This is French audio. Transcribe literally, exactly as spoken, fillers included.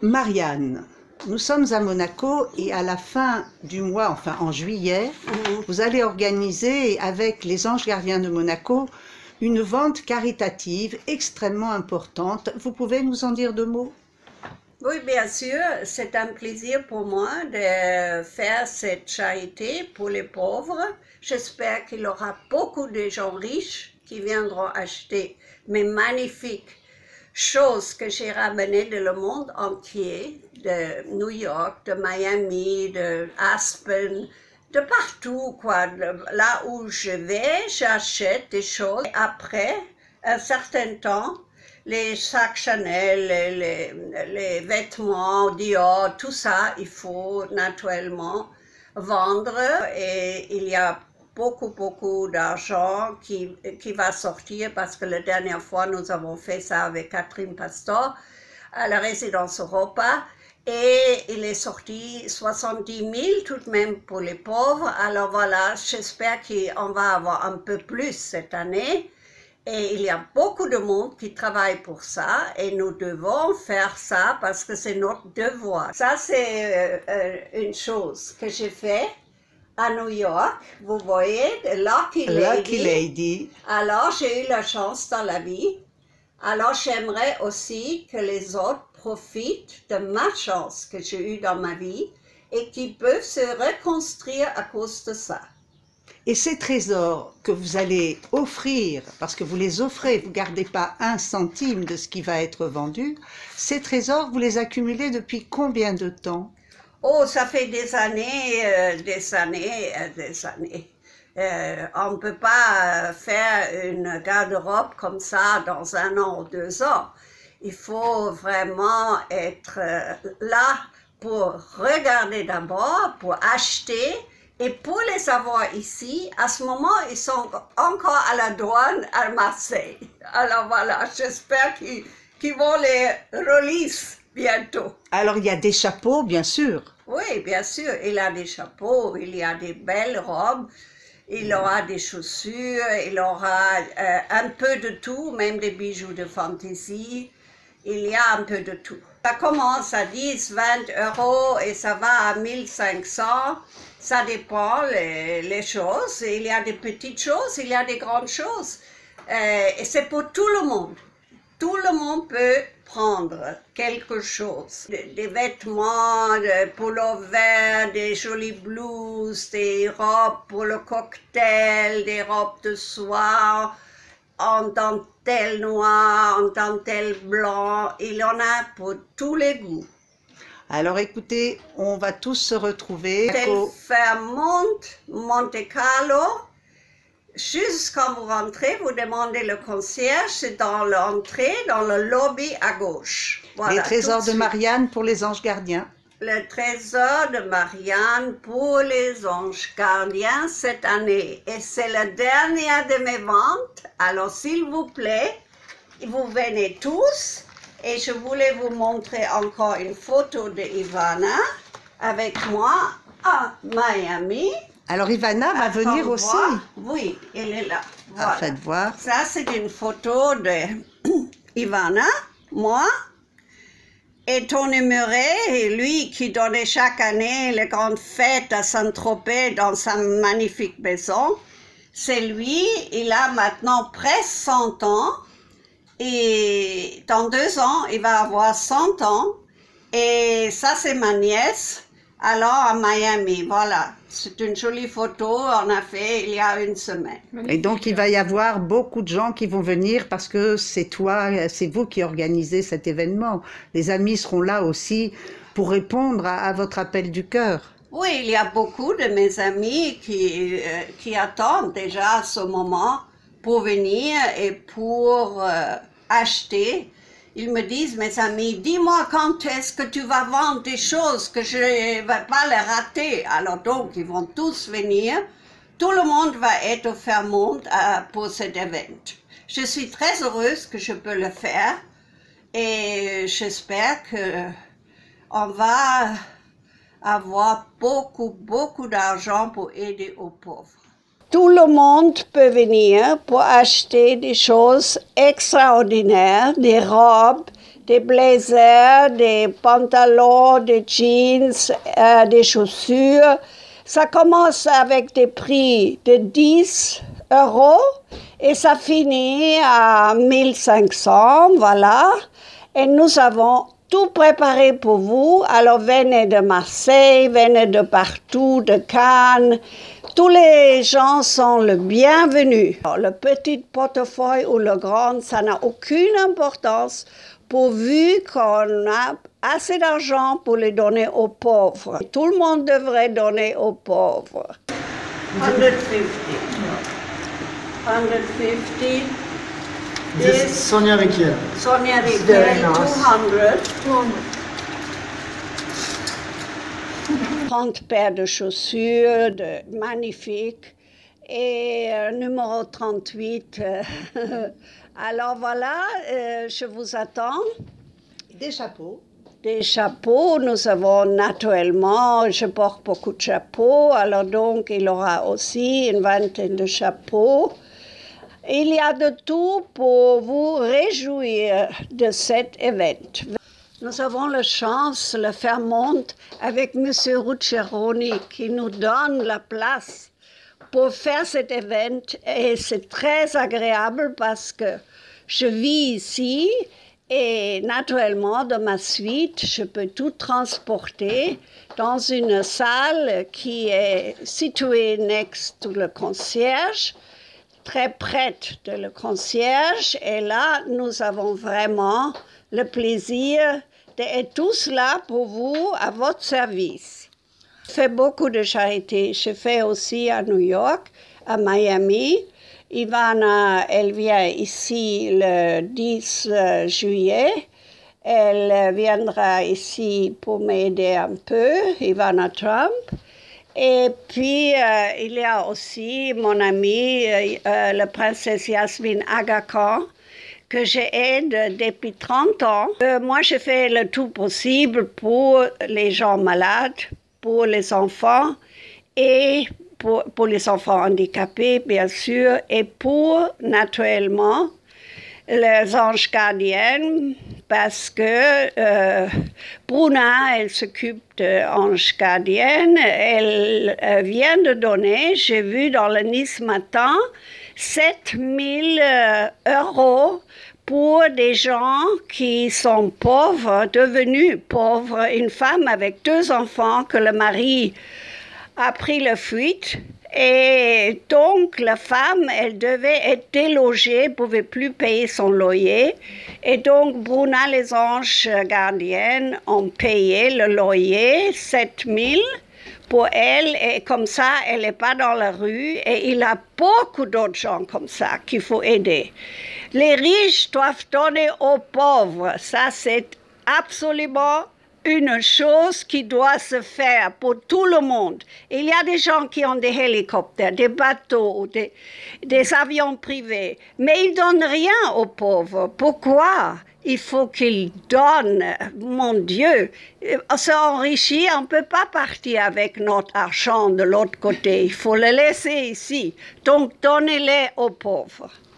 Marianne, nous sommes à Monaco et à la fin du mois, enfin en juillet, mmh. vous allez organiser avec les Anges Gardiens de Monaco une vente caritative extrêmement importante. Vous pouvez nous en dire deux mots? Oui, bien sûr, c'est un plaisir pour moi de faire cette charité pour les pauvres. J'espère qu'il y aura beaucoup de gens riches qui viendront acheter mes magnifiques choses que j'ai ramenées de le monde entier, de New York, de Miami, de Aspen, de partout, quoi. De, là où je vais, j'achète des choses. Après un certain temps, les sacs Chanel, les, les, les vêtements Dior, tout ça, il faut naturellement vendre et il y a beaucoup, beaucoup d'argent qui, qui va sortir parce que la dernière fois, nous avons fait ça avec Catherine Pastor à la résidence Europa et il est sorti soixante-dix mille tout de même pour les pauvres. Alors voilà, j'espère qu'on va avoir un peu plus cette année. Et il y a beaucoup de monde qui travaille pour ça et nous devons faire ça parce que c'est notre devoir. Ça, c'est euh, une chose que j'ai fait à New York. Vous voyez, Lucky Lady. Lucky Lady. Alors, j'ai eu la chance dans la vie. Alors, j'aimerais aussi que les autres profitent de ma chance que j'ai eue dans ma vie et qui peuvent se reconstruire à cause de ça. Et ces trésors que vous allez offrir, parce que vous les offrez, vous ne gardez pas un centime de ce qui va être vendu, ces trésors, vous les accumulez depuis combien de temps? Oh, ça fait des années, euh, des années, euh, des années. Euh, on ne peut pas faire une garde-robe comme ça dans un an ou deux ans. Il faut vraiment être euh, là pour regarder d'abord, pour acheter. Et pour les avoir ici, à ce moment, ils sont encore à la douane à Marseille. Alors voilà, j'espère qu'ils qu'ils vont les release bientôt. Alors il y a des chapeaux, bien sûr. Oui, bien sûr, il y a des chapeaux, il y a des belles robes, il y aura des chaussures, il y aura euh, un peu de tout, même des bijoux de fantaisie. Il y a un peu de tout. Ça commence à dix, vingt euros et ça va à mille cinq cents. Ça dépend les, les choses. Il y a des petites choses, il y a des grandes choses. Euh, et c'est pour tout le monde. Tout le monde peut prendre quelque chose. Des, des vêtements, des pullovers, des jolies blouses, des robes pour le cocktail, des robes de soie, en dentelle noire, en dentelle blanc. Il y en a pour tous les goûts. Alors écoutez, on va tous se retrouver. Fairmont, Monte Carlo. Juste quand vous rentrez, vous demandez le concierge, c'est dans l'entrée, dans le lobby à gauche. Voilà, les trésors de Marianne pour les Anges Gardiens. Le trésor de Marianne pour les Anges Gardiens cette année. Et c'est la dernière de mes ventes. Alors s'il vous plaît, vous venez tous. Et je voulais vous montrer encore une photo de Ivana avec moi à Miami. Alors Ivana va Attends venir aussi. Voir. Oui, elle est là. Voilà. Ah, faites voir. Ça, c'est une photo de Ivana, moi, et Tony Murray, lui qui donnait chaque année les grandes fêtes à Saint-Tropez dans sa magnifique maison. C'est lui, il a maintenant presque cent ans. Et dans deux ans, il va avoir cent ans. Et ça, c'est ma nièce. Alors, à Miami, voilà. C'est une jolie photo, on a fait il y a une semaine. Et donc, il va y avoir beaucoup de gens qui vont venir parce que c'est toi, c'est vous qui organisez cet événement. Les amis seront là aussi pour répondre à, à votre appel du cœur. Oui, il y a beaucoup de mes amis qui, euh, qui attendent déjà ce moment pour venir et pour euh, acheter. Ils me disent, mes amis, dis-moi quand est-ce que tu vas vendre des choses que je ne vais pas les rater. Alors donc, ils vont tous venir. Tout le monde va être au Fairmont euh, pour cet événement. Je suis très heureuse que je peux le faire et j'espère qu'on va avoir beaucoup, beaucoup d'argent pour aider aux pauvres. Tout le monde peut venir pour acheter des choses extraordinaires, des robes, des blazers, des pantalons, des jeans, euh, des chaussures. Ça commence avec des prix de dix euros et ça finit à mille cinq cents, voilà. Et nous avons tout préparé pour vous. Alors venez de Marseille, venez de partout, de Cannes. Tous les gens sont le bienvenu. Alors, le petit portefeuille ou le grand, ça n'a aucune importance pourvu qu'on a assez d'argent pour les donner aux pauvres. Tout le monde devrait donner aux pauvres. cent cinquante. This is Sonia Riquel. Sonia Riquel, two hundred. trente paires de chaussures, de, magnifiques. Et euh, numéro trente-huit. Euh, alors voilà, euh, je vous attends. Des chapeaux. Des chapeaux, nous avons naturellement, je porte beaucoup de chapeaux, alors donc il y aura aussi une vingtaine de chapeaux. Il y a de tout pour vous réjouir de cet événement. Nous avons la chance, le Fairmont, avec M. Ruccheroni qui nous donne la place pour faire cet événement et c'est très agréable parce que je vis ici et naturellement dans ma suite je peux tout transporter dans une salle qui est située next to le concierge, très près de le concierge et là nous avons vraiment le plaisir d'être tous là pour vous à votre service. Je fais beaucoup de charité. Je fais aussi à New York, à Miami. Ivana, elle vient ici le dix juillet. Elle viendra ici pour m'aider un peu, Ivana Trump. Et puis, euh, il y a aussi mon amie, euh, la princesse Yasmine Aga Khan, que j'aide depuis trente ans. Euh, moi, je fais le tout possible pour les gens malades, pour les enfants et pour, pour les enfants handicapés, bien sûr, et pour, naturellement, les anges gardiennes, parce que euh, Bruna, elle s'occupe d'anges gardiennes, elle euh, vient de donner, j'ai vu dans le Nice Matin, sept mille euros pour des gens qui sont pauvres, devenus pauvres. Une femme avec deux enfants que le mari a pris la fuite. Et donc, la femme, elle devait être délogée, ne pouvait plus payer son loyer. Et donc, Bruna, les anges gardiennes, ont payé le loyer, sept mille pour elle. Et comme ça, elle n'est pas dans la rue. Et il y a beaucoup d'autres gens comme ça qu'il faut aider. Les riches doivent donner aux pauvres. Ça, c'est absolument une chose qui doit se faire pour tout le monde. Il y a des gens qui ont des hélicoptères, des bateaux, des, des avions privés, mais ils ne donnent rien aux pauvres. Pourquoi? Il faut qu'ils donnent. Mon Dieu, on s'enrichit, on ne peut pas partir avec notre argent de l'autre côté. Il faut le laisser ici. Donc, donnez-les aux pauvres.